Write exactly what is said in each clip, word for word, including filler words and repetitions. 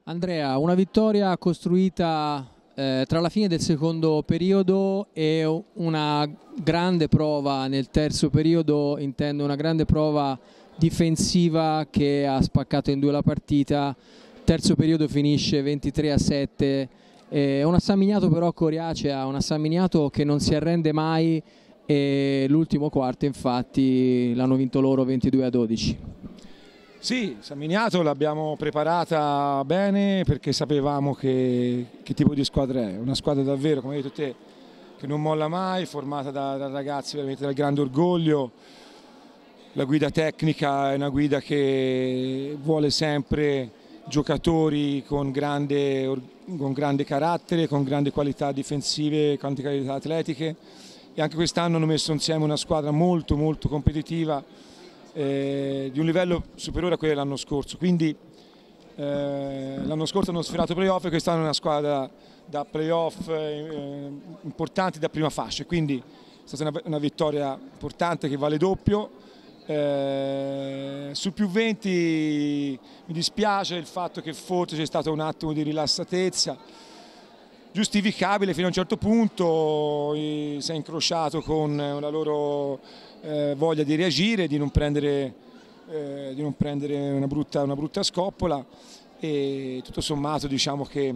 Andrea, una vittoria costruita eh, tra la fine del secondo periodo e una grande prova nel terzo periodo, intendo una grande prova difensiva che ha spaccato in due la partita. Terzo periodo finisce ventitré a sette, è una San Miniato però coriacea, una San Miniato che non si arrende mai, e l'ultimo quarto infatti l'hanno vinto loro ventidue a dodici. Sì, San Miniato l'abbiamo preparata bene perché sapevamo che, che tipo di squadra è, una squadra davvero, come hai detto te, che non molla mai, formata da, da ragazzi veramente dal grande orgoglio. La guida tecnica è una guida che vuole sempre giocatori con grande, con grande carattere, con grandi qualità difensive, con grandi qualità atletiche, e anche quest'anno hanno messo insieme una squadra molto molto competitiva, eh, di un livello superiore a quello dell'anno scorso. Quindi eh, l'anno scorso hanno sfiorato playoff e quest'anno è una squadra da playoff eh, importanti da prima fascia, quindi è stata una, una vittoria importante che vale doppio. Eh, sul più venti mi dispiace il fatto che forse c'è stato un attimo di rilassatezza, giustificabile fino a un certo punto, si è incrociato con la loro eh, voglia di reagire, di non prendere, eh, di non prendere una, brutta, una brutta scoppola, e tutto sommato diciamo che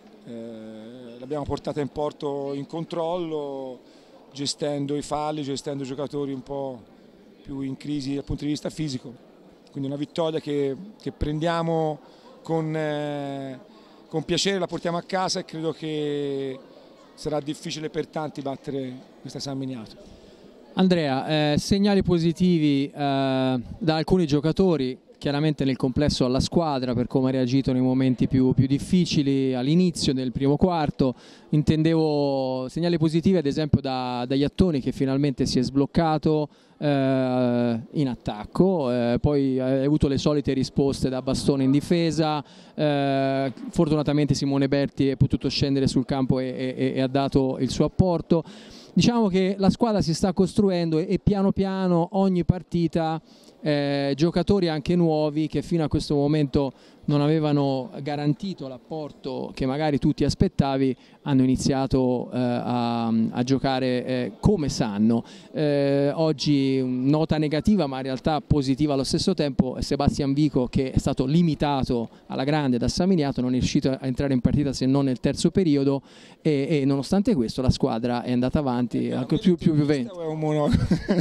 eh, l'abbiamo portata in porto in controllo, gestendo i falli, gestendo i giocatori un po' più in crisi dal punto di vista fisico. Quindi una vittoria che, che prendiamo con, eh, con piacere, la portiamo a casa, e credo che sarà difficile per tanti battere questa San Miniato. Andrea, eh, segnali positivi eh, da alcuni giocatori, chiaramente nel complesso alla squadra per come ha reagito nei momenti più, più difficili all'inizio del primo quarto. Intendevo segnali positivi ad esempio da, da Iattoni, che finalmente si è sbloccato eh, in attacco, eh, poi ha avuto le solite risposte da bastone in difesa, eh, fortunatamente Simone Berti è potuto scendere sul campo e, e, e ha dato il suo apporto. Diciamo che la squadra si sta costruendo, e, e piano piano ogni partita eh, giocatori anche nuovi che fino a questo momento non avevano garantito l'apporto che magari tu ti aspettavi hanno iniziato eh, a, a giocare eh, come sanno. Eh, oggi nota negativa ma in realtà positiva allo stesso tempo: Sebastian Vico, che è stato limitato alla grande da San Miniato, non è riuscito a entrare in partita se non nel terzo periodo, e, e nonostante questo la squadra è andata avanti anche più più più venti. È un monologo.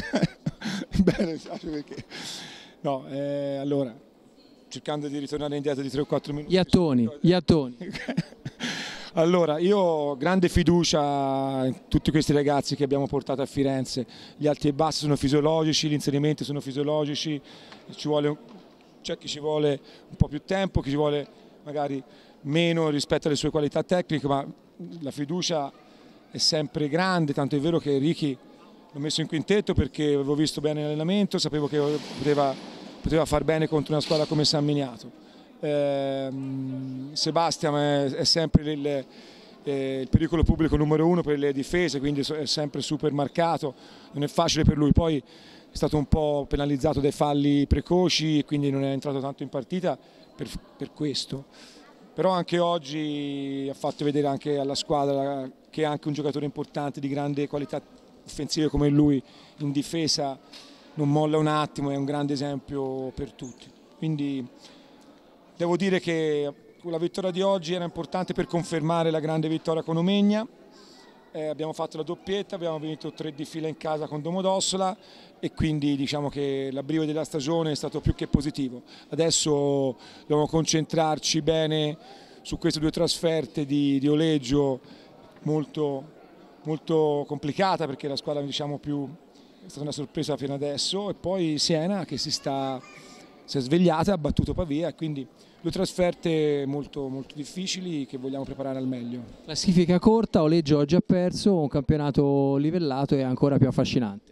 Bene, perché no, eh, allora cercando di ritornare indietro di tre o quattro minuti. Iattoni, Iattoni. Allora, io ho grande fiducia in tutti questi ragazzi che abbiamo portato a Firenze. Gli alti e bassi sono fisiologici, gli inserimenti sono fisiologici, ci vuole, c'è chi ci vuole un po' più tempo, chi ci vuole magari meno rispetto alle sue qualità tecniche, ma la fiducia è sempre grande, tanto è vero che Ricky l'ho messo in quintetto perché avevo visto bene l'allenamento, sapevo che poteva, poteva far bene contro una squadra come San Miniato. Eh, Sebastian è, è sempre il, eh, il pericolo pubblico numero uno per le difese, quindi è sempre super marcato, non è facile per lui. Poi è stato un po' penalizzato dai falli precoci e quindi non è entrato tanto in partita per, per questo. Però anche oggi ha fatto vedere anche alla squadra che è anche un giocatore importante di grande qualità offensive come lui, in difesa non molla un attimo, è un grande esempio per tutti. Quindi devo dire che la vittoria di oggi era importante per confermare la grande vittoria con Omegna. Eh, abbiamo fatto la doppietta, abbiamo vinto tre di fila in casa con Domodossola, e quindi diciamo che l'abbrivo della stagione è stato più che positivo. Adesso dobbiamo concentrarci bene su queste due trasferte di, di Oleggio, molto, molto complicata perché la squadra diciamo più è stata una sorpresa fino adesso, e poi Siena che si, sta, si è svegliata, ha battuto Pavia, e quindi due trasferte molto, molto difficili che vogliamo preparare al meglio. Classifica corta, Oleggio oggi ha perso, un campionato livellato e ancora più affascinante.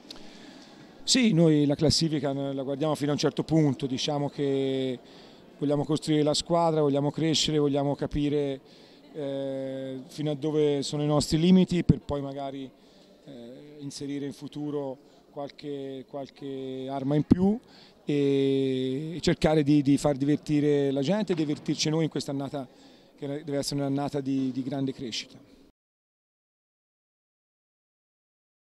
Sì, noi la classifica la guardiamo fino a un certo punto, diciamo che vogliamo costruire la squadra, vogliamo crescere, vogliamo capire eh, fino a dove sono i nostri limiti, per poi magari eh, inserire in futuro qualche, qualche arma in più, e cercare di, di far divertire la gente e divertirci noi in questa annata che deve essere un'annata di, di grande crescita.